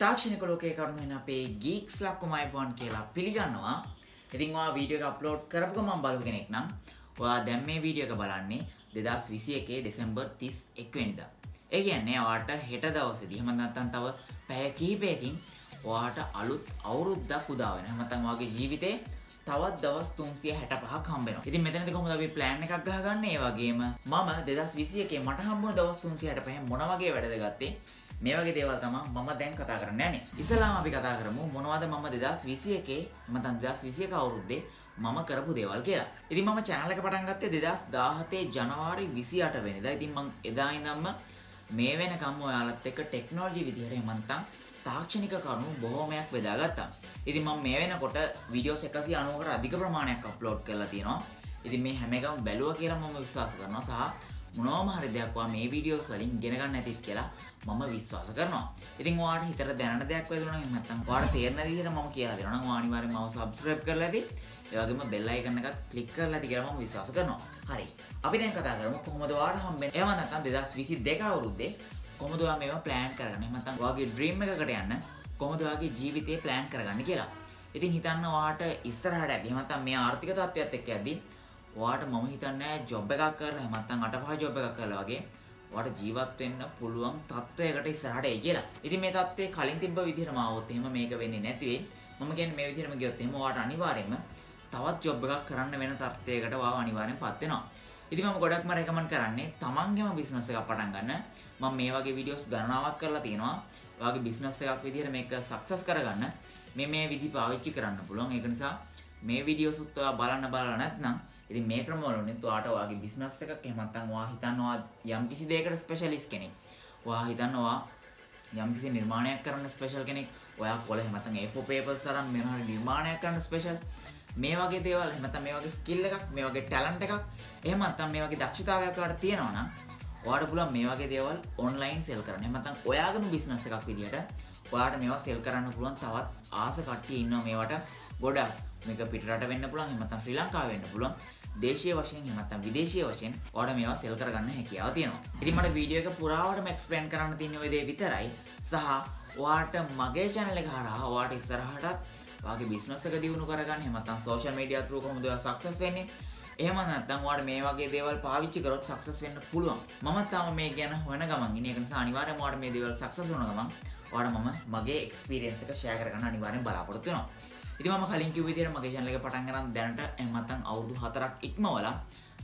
තාක්ෂණික ලෝකයේ කරුණු වෙන අපේ geeks ලක්කමයි කියලා පිළිගන්නවා. ඉතින් ඔයා වීඩියෝ එක අප්ලෝඩ් කරපු ගමන් බලපු කෙනෙක් නම් ඔයා දැන් මේ වීඩියෝ එක බලන්නේ 2021 දෙසැම්බර් 31 වෙනිදා. ඒ කියන්නේ ඔයාට හෙට දවසේදී එහෙම නැත්නම් තව පැය කිහිපයකින් ඔයාට අලුත් අවුරුද්දක් උදා වෙනවා. එහෙම නැත්නම් ඔයාගේ ජීවිතේ තවත් දවස් 365ක් හම්බ වෙනවා. ඉතින් මෙතනදී කොහොමද අපි ප්ලෑන් එකක් ගහගන්නේ? ඒ වගේම මම 2021 මට හම්බුන දවස් 365 මොන වගේ වැඩද ගත්තේ? මේ වගේ දේවල් තමයි මම දැන් කතා කරන්න යන්නේ. ඉස්සලාම අපි කතා කරමු මොනවද මම 2021 නැත්නම් 2021 අවුරුද්දේ මම කරපු දේවල් කියලා. ඉතින් මම channel එක පටන් ගත්තේ 2017 ජනවාරි 28 වෙනිදා. ඉතින් මම එදා ඉඳන්ම මේ වෙනකම් ඔයාලත් එක්ක ටෙක්නොලොජි විදිහට එහෙම නැත්නම් තාක්ෂණික කරුණු බොහෝමයක් බෙදාගත්තා. ඉතින් මම මේ වෙනකොට වීඩියෝස් 190කට අධික ප්‍රමාණයක් අප්ලෝඩ් කරලා තියෙනවා. ඉතින් මේ හැම එකම බැලුවා කියලා මම විශ්වාස කරනවා සහ මොනවාම හරි දෙයක් ඔයා මේ වීඩියෝස් වලින් ඉගෙන ගන්න ඇතිත් කියලා මම විශ්වාස කරනවා. ඉතින් ඔයාට හිතට දැනන දෙයක් වැදුණා නම් නැත්නම් ඔයාට තේරෙන විදිහට මම කියලා දෙනවා නම් ඔයා අනිවාර්යෙන්ම මම subscribe කරලා ඇති. ඒ වගේම bell icon එකත් click කරලා ඇති කියලා මම විශ්වාස කරනවා. හරි. අපි දැන් කතා කරමු කොහොමද ඔයාට හම්බෙන්නේ. එහෙම නැත්නම් 2022 අවුරුද්දේ කොහොමද ඔයා මේවා plan කරගන්නේ? එහෙම නැත්නම් ඔයාගේ dream එකකට යන්න කොහොමද ඔයාගේ ජීවිතේ plan කරගන්නේ කියලා. ඉතින් හිතන්න ඔයාට ඉස්සරහට ඇති. එහෙම නැත්නම් මේ ආර්ථික තත්ත්වයත් එක්ක යද්දී ඔයාට මම හිතන්නේ ජොබ් එකක් කරලා එහෙම නැත්නම් අටපහ ජොබ් එකක් කරලා වගේ ඔයාට ජීවත් වෙන්න පුළුවන් තත්ත්වයකට ඉස්සරහට එයි කියලා. ඉතින් මේ තත්ත්වය කලින් තිබ්බ විදිහටම ආවොත් එහෙම මේක වෙන්නේ නැති වෙයි. මම කියන්නේ මේ විදිහටම ගියොත් එහෙම ඔයාට අනිවාර්යයෙන්ම තවත් ජොබ් එකක් කරන්න වෙන තත්ත්වයකට ඔයාව අනිවාර්යෙන්පත් වෙනවා. ඉතින් මම ගොඩක්ම රෙකමන්ඩ් කරන්නේ තමන්ගේම බිස්නස් එකක් පටන් ගන්න. මම මේ වගේ වීඩියෝස් ගණනාවක් කරලා තියෙනවා. ඔයාගේ බිස්නස් එකක් විදිහට මේක සක්සස් කරගන්න මේ විදි පාවිච්චි කරන්න පුළුවන්. ඒක නිසා මේ වීඩියෝස් උත් ඔයා බලලා නැත්නම් ඉතින් මේ ක්‍රමවලින් ඔයාට ඔයාගේ බිස්නස් එකක් එහෙම නැත්නම් ඔයා හිතනවා යම්කිසි දෙයකට ස්පෙෂලිස්ට් කෙනෙක්. ඔයා හිතනවා යම්කිසි නිර්මාණයක් කරන්න ස්පෙෂල් කෙනෙක්. ඔයා කොළ එහෙම නැත්නම් A4 papers අරන් මෙහෙම නිර්මාණයක් කරන්න ස්පෙෂල්. මේ වගේ දේවල් එහෙම නැත්නම් මේ වගේ ස්කිල් එකක්, මේ වගේ ටැලන්ට් එකක්, එහෙම නැත්නම් මේ වගේ දක්ෂතාවයක් ඔයාට තියෙනවා නම් ඔයාට පුළුවන් මේ වගේ දේවල් ඔන්ලයින් සෙල් කරන්න. එහෙම නැත්නම් ඔයාගේම බිස්නස් එකක් විදියට ඔයාට මේවා සෙල් කරන්න පුළුවන් තවත් ආස කට්ටිය ඉන්නවා මේවට ගොඩක්. මේක පිටරට වෙන්න පුළුවන්, එහෙම නැත්නම් ශ්‍රී ලංකාවේ වෙන්න පුළුවන්. දේශීය වශයෙන් එහෙම නැත්නම් විදේශීය වශයෙන් ඔයාලට මේවා සෙල් කරගන්න හැකියාව තියෙනවා. ඉතින් මට වීඩියෝ එක පුරාවටම එක්ස්ප්ලেইন කරන්න තියෙන ඔය දේ විතරයි. සහ ඔයාට මගේ channel එක හරහා ඔයාට ඉස්සරහටත් ඔයාගේ බිස්නස් එක දියුණු කරගන්න එහෙම නැත්නම් social media through කොහොමද ඔයා සක්සස් වෙන්නේ? එහෙම නැත්නම් ඔයාට මේ වගේ දේවල් පාවිච්චි කරොත් සක්සස් වෙන්න පුළුවන්. මම තාම මේ ගැන හොයන ගමන් ඉන්නේ. ඒක නිසා අනිවාර්යයෙන්ම ඔයාට මේ දේවල් සක්සස් වුණ ගමන් ඔයාට මම මගේ එක්ස්පීරියන්ස් එක ෂෙයා කරගන්න අනිවාර්යෙන් බලාපොරොත්තු වෙනවා. ඉතින් මම කලින් කිව්ව විදිහට මගේ channel එක පටන් ගන්න දැනට එහෙම නැත්නම් අවුරුදු 4ක් ඉක්මවලා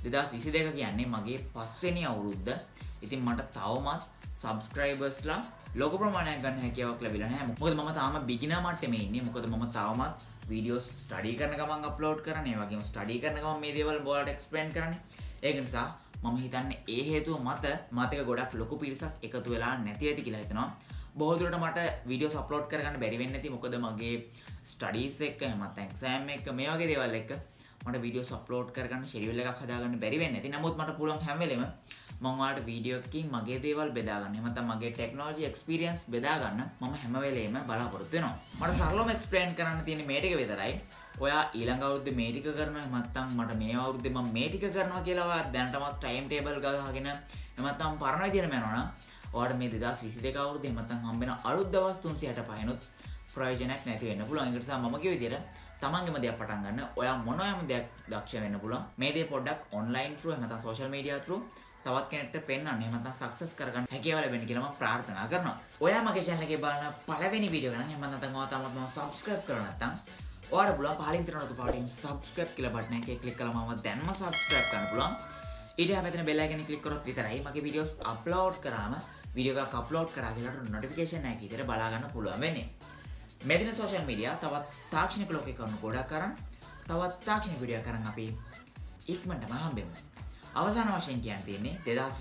2022 කියන්නේ මගේ 5 වෙනි අවුරුද්ද. ඉතින් මට තවමත් subscribersලා ලොකු ප්‍රමාණයක් ගන්න හැකියාවක් ලැබිලා නැහැ. මොකද මම තාම beginner මට්ටමේ ඉන්නේ. මොකද මම තවමත් videos study කරන ගමන් upload කරන්නේ. ඒ වගේම study කරන ගමන් මේ දේවල් ඔයාලට explain කරන්නේ. ඒක නිසා මම හිතන්නේ ඒ හේතුව මත මාතක ගොඩක් ලොකු පිරිසක් එකතු වෙලා නැති වෙති කියලා හිතනවා. බොහෝ දුරට මට වීඩියෝස් අප්ලෝඩ් කරගන්න බැරි වෙන්නේ නැති. මොකද මගේ ස්ටඩීස් එක්ක එහෙම නැත්නම් එක්සෑම් එක්ක මේ වගේ දේවල් එක්ක මට වීඩියෝස් අප්ලෝඩ් කරගන්න ෂෙඩියුල් එකක් හදාගන්න බැරි වෙන්නේ නැති. නමුත් මට පුළුවන් හැම වෙලෙම මම ඔයාලට වීඩියෝ එකකින් මගේ දේවල් බෙදා ගන්න. එහෙම නැත්නම් මගේ ටෙක්නොලොජි එක්ස්පීරියන්ස් බෙදා ගන්න මම හැම වෙලෙම බලාපොරොත්තු වෙනවා. මට සරලවම එක්ස්ප්ලেইন කරන්න තියෙන්නේ මේ ටික විතරයි. ඔයා ඊළඟ අවුරුද්දේ මේ ටික කරනවා. එහෙම නැත්නම් මට මේ අවුරුද්දේ මම මේ ටික කරනවා කියලා ඔයා දැනටමත් ටයිම් ටේබල් ගහගෙන එහෙම නැත්නම් පරණ විදිහටම යනවා නම් ඔයාට මේ 2022 අවුරුද්දේ එහෙම නැත්නම් හම්බෙන අලුත් දවස් 365 නුත් ප්‍රයෝජනයක් නැති වෙන්න පුළුවන්. ඒ නිසා මම කිය විදිහට තමන්ගේම දෙයක් පටන් ගන්න. ඔයා මොනවාම දෙයක් දක්ෂ වෙන්න පුළුවන්. මේ දේ පොඩ්ඩක් online through එහෙම නැත්නම් social media through තවත් කෙනෙක්ට පෙන්වන්න එහෙම නැත්නම් සක්සස් කරගන්න හැකියාව ලැබෙන්න කියලා මම ප්‍රාර්ථනා කරනවා. ඔයා මගේ channel එකේ බලන පළවෙනි වීඩියෝ එක නම් එහෙම නැත්නම් ඔයා තාමත් මම subscribe කරලා නැත්නම් ඔයාට පුළුවන් පහලින් තියෙන නෝතු පාටින් subscribe කියලා බටන් එකේ click කරලා මම දැන්ම subscribe කරන්න පුළුවන්. ඊට හැපෙන bell icon එක click කරොත් විතරයි මගේ videos upload කරාම වීඩියෝ එකක් අප්ලෝඩ් කරා කියලා notification එකක් විතර බලා ගන්න පුළුවන් වෙන්නේ. මේ දින social media තවත් තාක්ෂණික ලෝකේ කරන ගොඩක් කරන් තවත් තාක්ෂණික වීඩියෝ කරන් අපි ඉක්මනටම හම්බෙමු. අවසාන වශයෙන් කියන්න තියෙන්නේ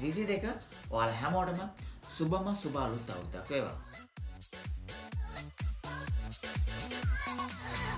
2022 ඔයාලා හැමෝටම සුබ අලුත් අවුරුද්දක් වේවා.